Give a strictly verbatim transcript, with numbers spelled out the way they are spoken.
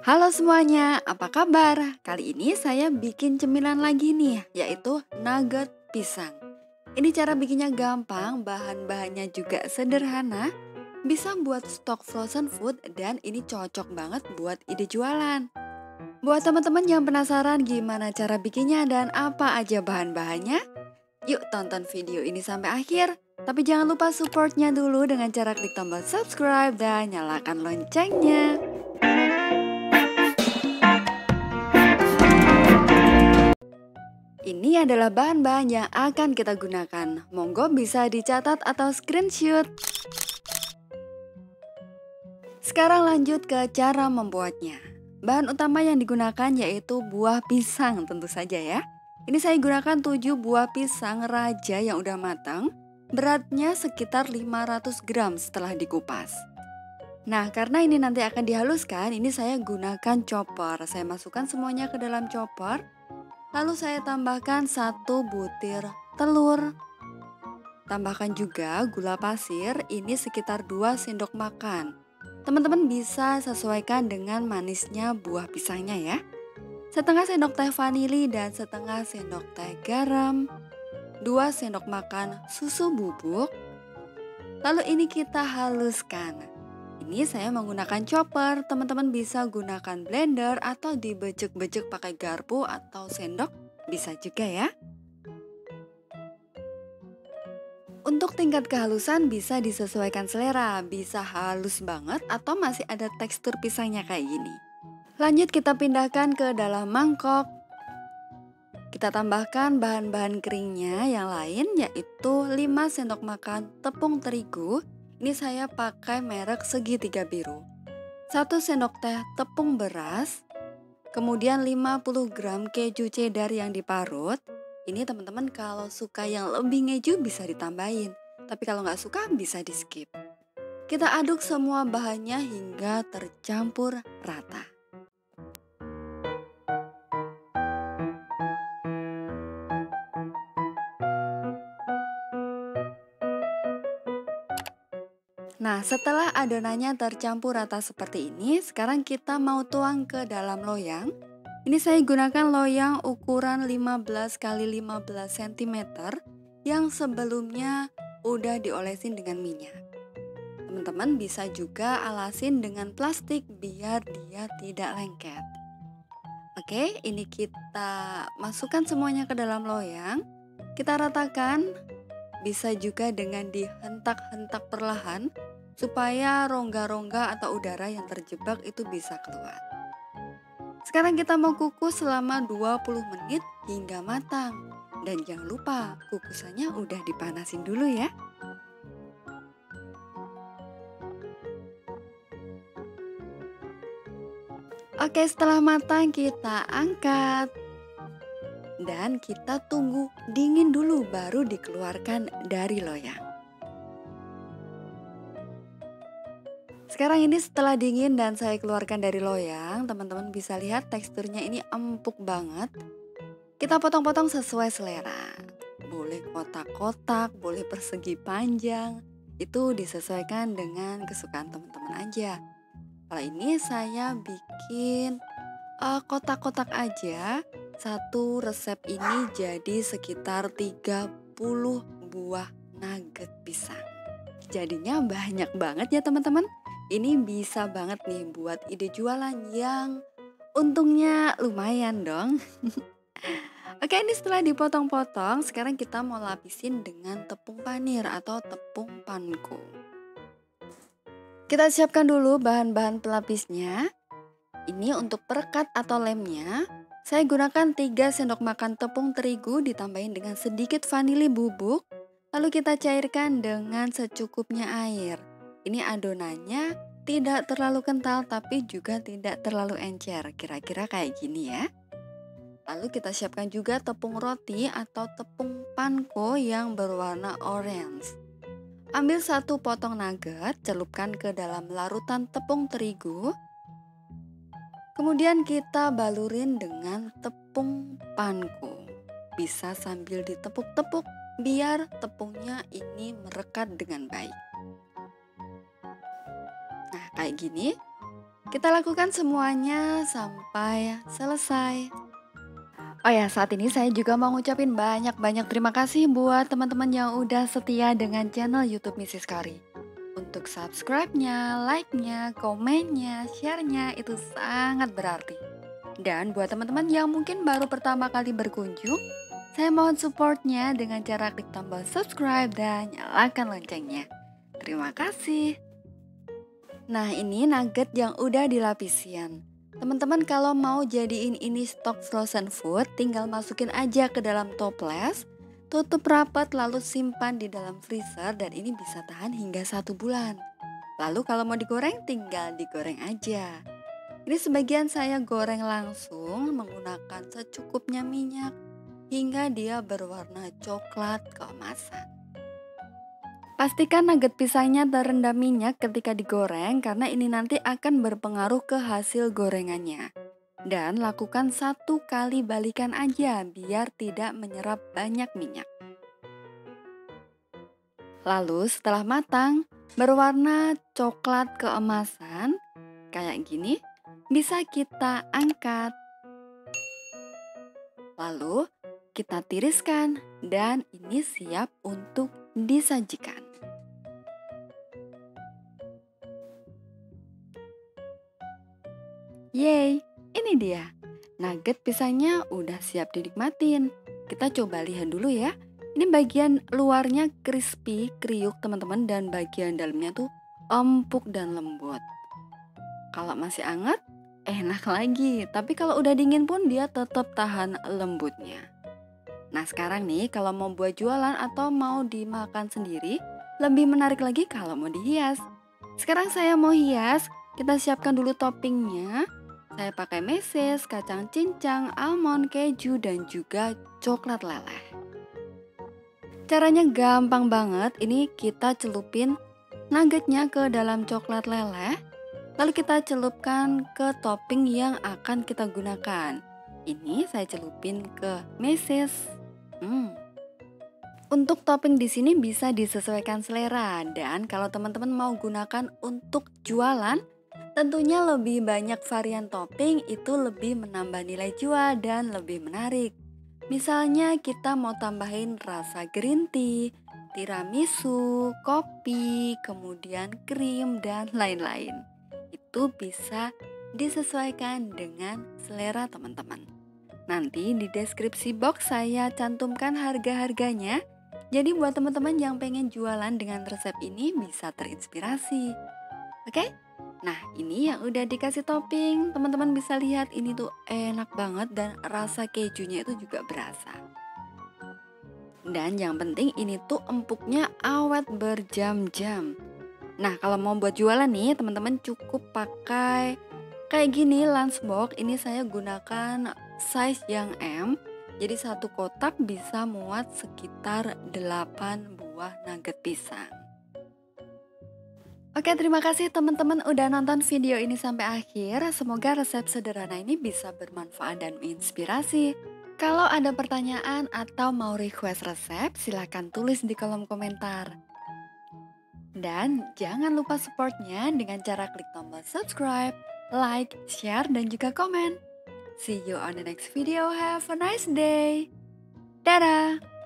Halo semuanya, apa kabar? Kali ini saya bikin cemilan lagi nih, yaitu nugget pisang. Ini cara bikinnya gampang, bahan-bahannya juga sederhana, bisa buat stok frozen food dan ini cocok banget buat ide jualan. Buat teman-teman yang penasaran gimana cara bikinnya dan apa aja bahan-bahannya, yuk tonton video ini sampai akhir. Tapi jangan lupa supportnya dulu dengan cara klik tombol subscribe dan nyalakan loncengnya. Ini adalah bahan-bahan yang akan kita gunakan. Monggo bisa dicatat atau screenshot. Sekarang lanjut ke cara membuatnya. Bahan utama yang digunakan yaitu buah pisang tentu saja ya. Ini saya gunakan tujuh buah pisang raja yang udah matang. Beratnya sekitar lima ratus gram setelah dikupas. Nah, karena ini nanti akan dihaluskan, ini saya gunakan chopper. Saya masukkan semuanya ke dalam chopper. Lalu saya tambahkan satu butir telur. Tambahkan juga gula pasir, ini sekitar dua sendok makan. Teman-teman bisa sesuaikan dengan manisnya buah pisangnya ya. Setengah sendok teh vanili dan setengah sendok teh garam. dua sendok makan susu bubuk. Lalu ini kita haluskan. Ini saya menggunakan chopper, teman-teman bisa gunakan blender atau dibejek-bejek pakai garpu atau sendok, bisa juga ya. Untuk tingkat kehalusan bisa disesuaikan selera, bisa halus banget atau masih ada tekstur pisangnya kayak gini. Lanjut kita pindahkan ke dalam mangkok. Kita tambahkan bahan-bahan keringnya yang lain yaitu lima sendok makan tepung terigu. Ini saya pakai merek segitiga biru. satu sendok teh tepung beras. Kemudian lima puluh gram keju cheddar yang diparut. Ini teman-teman kalau suka yang lebih ngeju bisa ditambahin. Tapi kalau nggak suka bisa di skip. Kita aduk semua bahannya hingga tercampur rata. Nah, setelah adonannya tercampur rata seperti ini, sekarang kita mau tuang ke dalam loyang. Ini saya gunakan loyang ukuran lima belas kali lima belas sentimeter yang sebelumnya udah diolesin dengan minyak. Teman-teman bisa juga alasin dengan plastik biar dia tidak lengket. Oke, ini kita masukkan semuanya ke dalam loyang. Kita ratakan, bisa juga dengan dihentak-hentak perlahan supaya rongga-rongga atau udara yang terjebak itu bisa keluar. Sekarang kita mau kukus selama dua puluh menit hingga matang. Dan jangan lupa kukusannya udah dipanasin dulu ya. Oke, setelah matang kita angkat. Dan kita tunggu dingin dulu baru dikeluarkan dari loyang. Sekarang ini setelah dingin dan saya keluarkan dari loyang, teman-teman bisa lihat teksturnya ini empuk banget. Kita potong-potong sesuai selera. Boleh kotak-kotak, boleh persegi panjang. Itu disesuaikan dengan kesukaan teman-teman aja. Kalau ini saya bikin uh, kotak-kotak aja. Satu resep ini jadi sekitar tiga puluh buah nugget pisang. Jadinya banyak banget ya teman-teman. Ini bisa banget nih buat ide jualan yang untungnya lumayan dong. Oke, ini setelah dipotong-potong, sekarang kita mau lapisin dengan tepung panir atau tepung panko. Kita siapkan dulu bahan-bahan pelapisnya. Ini untuk perekat atau lemnya, saya gunakan tiga sendok makan tepung terigu ditambahin dengan sedikit vanili bubuk. Lalu kita cairkan dengan secukupnya air. Ini adonannya tidak terlalu kental tapi juga tidak terlalu encer, kira-kira kayak gini ya. Lalu kita siapkan juga tepung roti atau tepung panko yang berwarna orange. Ambil satu potong nugget, celupkan ke dalam larutan tepung terigu. Kemudian kita balurin dengan tepung panko. Bisa sambil ditepuk-tepuk biar tepungnya ini merekat dengan baik. Nah, kayak gini. Kita lakukan semuanya sampai selesai. Oh ya, saat ini saya juga mau ngucapin banyak-banyak terima kasih buat teman-teman yang udah setia dengan channel YouTube Missis Kari. Untuk subscribe-nya, like-nya, komennya, share-nya itu sangat berarti. Dan buat teman-teman yang mungkin baru pertama kali berkunjung, saya mohon support-nya dengan cara klik tombol subscribe dan nyalakan loncengnya. Terima kasih. Nah, ini nugget yang udah dilapisin. Teman-teman kalau mau jadiin ini stok frozen food, tinggal masukin aja ke dalam toples, tutup rapat lalu simpan di dalam freezer dan ini bisa tahan hingga satu bulan. Lalu kalau mau digoreng tinggal digoreng aja. Ini sebagian saya goreng langsung menggunakan secukupnya minyak hingga dia berwarna coklat keemasan. Pastikan nugget pisangnya terendam minyak ketika digoreng karena ini nanti akan berpengaruh ke hasil gorengannya. Dan lakukan satu kali balikan aja biar tidak menyerap banyak minyak. Lalu setelah matang, berwarna coklat keemasan, kayak gini, bisa kita angkat. Lalu kita tiriskan dan ini siap untuk disajikan. Yeay, ini dia. Nugget pisangnya udah siap dinikmatin. Kita coba lihat dulu ya. Ini bagian luarnya crispy, kriuk teman-teman, dan bagian dalamnya tuh empuk dan lembut. Kalau masih hangat, enak lagi. Tapi kalau udah dingin pun dia tetap tahan lembutnya. Nah sekarang nih kalau mau buat jualan atau mau dimakan sendiri, lebih menarik lagi kalau mau dihias. Sekarang saya mau hias, kita siapkan dulu toppingnya. Saya pakai meses, kacang cincang, almond, keju, dan juga coklat leleh. Caranya gampang banget, ini kita celupin nuggetnya ke dalam coklat leleh. Lalu kita celupkan ke topping yang akan kita gunakan. Ini saya celupin ke meses. Hmm. Untuk topping di sini bisa disesuaikan selera dan kalau teman-teman mau gunakan untuk jualan, tentunya lebih banyak varian topping itu lebih menambah nilai jual dan lebih menarik. Misalnya kita mau tambahin rasa green tea, tiramisu, kopi, kemudian krim dan lain-lain. Itu bisa disesuaikan dengan selera teman-teman. Nanti di deskripsi box saya cantumkan harga-harganya. Jadi buat teman-teman yang pengen jualan dengan resep ini bisa terinspirasi. Oke? Nah ini yang udah dikasih topping, teman-teman bisa lihat ini tuh enak banget dan rasa kejunya itu juga berasa. Dan yang penting ini tuh empuknya awet berjam-jam. Nah kalau mau buat jualan nih teman-teman cukup pakai kayak gini lunchbox. Ini saya gunakan size yang M. Jadi satu kotak bisa muat sekitar delapan buah nugget pisang. Oke, terima kasih teman-teman udah nonton video ini sampai akhir. Semoga resep sederhana ini bisa bermanfaat dan menginspirasi. Kalau ada pertanyaan atau mau request resep, silahkan tulis di kolom komentar. Dan jangan lupa supportnya dengan cara klik tombol subscribe, like, share, dan juga komen. See you on the next video. Have a nice day. Dadah!